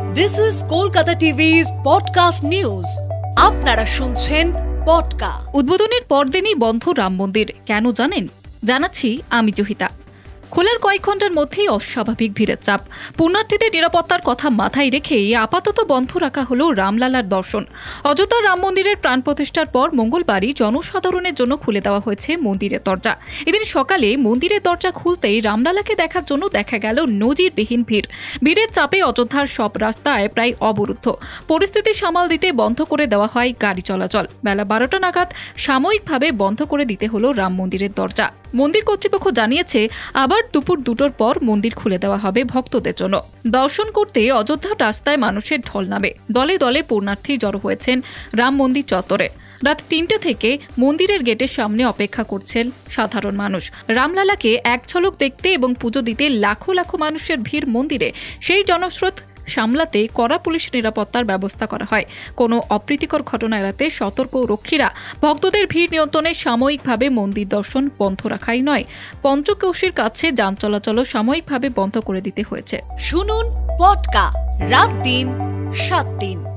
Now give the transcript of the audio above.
This is Kolkata TV's podcast news. আপনারা শুনছেন পডকা। উদ্বোধনের পরদিনই বন্ধ রাম মন্দির, কেন জানেন? জানাচ্ছি আমি জহিতা। খোলার কয়েক ঘন্টার মধ্যেই অস্বাভাবিক ভিড়ের চাপ। পুণ্যার্থীদের নিরাপত্তার কথা মাথায় রেখেই আপাতত বন্ধ রাখা হলো রামলালার দর্শন। অযোধ্যার রাম মন্দিরের প্রাণ প্রতিষ্ঠার পর মঙ্গলবারই জনসাধারণের জন্য খুলে দেওয়া হয়েছে মন্দিরের দরজা। এদিন সকালে মন্দিরের দরজা খুলতেই রামলালাকে দেখার জন্য দেখা গেল নজিরবিহীন ভিড়। ভিড়ের চাপে অযোধ্যার সব রাস্তায় প্রায় অবরুদ্ধ। পরিস্থিতি সামাল দিতে বন্ধ করে দেওয়া হয় গাড়ি চলাচল। বেলা 12টা নাগাদ সাময়িকভাবে বন্ধ করে দিতে হলো রাম মন্দিরের দরজা। মন্দির কর্তৃপক্ষ জানিয়েছে আবার দুপুর 2টোর পর মন্দির খুলে দেওয়া হবে ভক্তদের জন্য। দর্শন করতে অযোধ্যার রাস্তায় মানুষের ঢল নামে। দলে দলে পুণ্যার্থী জড়ো হয়েছেন রাম মন্দির চত্বরে। রাত 3টে থেকে মন্দিরের গেটের সামনে অপেক্ষা করছেন সাধারণ মানুষ। রামলালাকে এক ঝলক দেখতে এবং পুজো দিতে লাখো লাখো মানুষের ভিড় মন্দিরে। সেই জনস্রোত সামলাতে কড়া পুলিশ নিরাপত্তার ব্যবস্থা করা হয়। কোনো অপ্রীতিকর ঘটনা এড়াতে সতর্ক রক্ষীরা ভক্তদের ভিড় নিয়ন্ত্রণে সাময়িকভাবে মন্দির দর্শন বন্ধ রাখাই নয়, পঞ্চকোষীর কাছে যান চলাচলও সাময়িকভাবে বন্ধ করে দিতে হয়েছে। শুনুন পডকা রাত দিন 7 দিন।